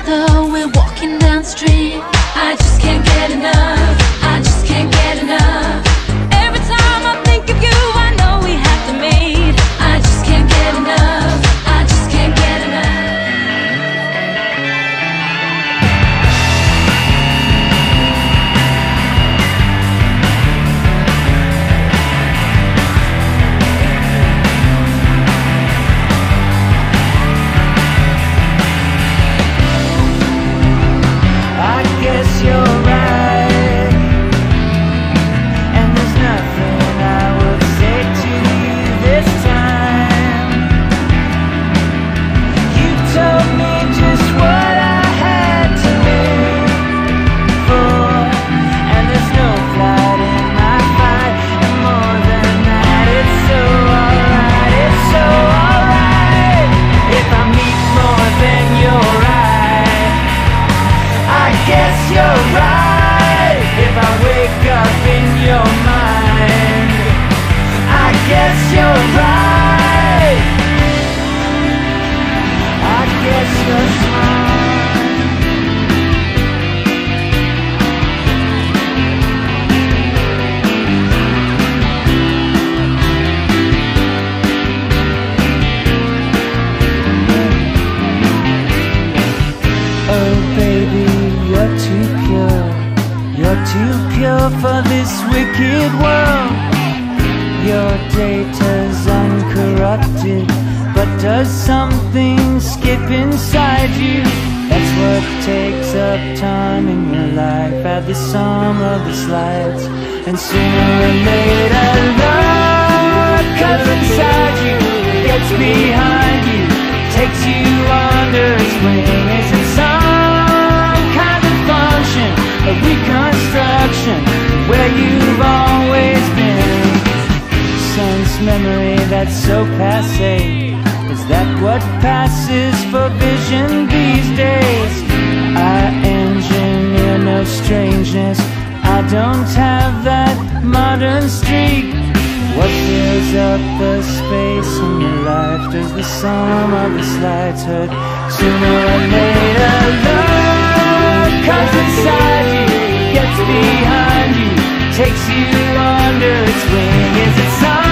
though we're walking down the street. I just can't get enough, I just can't get enough. Every time I think of you, I know we have to meet. I just can't get enough, I just can't get enough. Too pure for this wicked world. Your data's uncorrupted, but does something skip inside you? That's what takes up time in your life. Add the sum of the slides, and sooner or later love comes inside you, gets behind you, takes you under its wing. Is it some kind of function, a reconstruction where you've always been? Sense memory that's so passé, is that what passes for vision these days? I engineer no strangeness, I don't have that modern streak. What fills up the space in your life? Does the sum of the slides hurt? Sooner or later love comes inside you, gets behind you, takes you under its wing. Is it some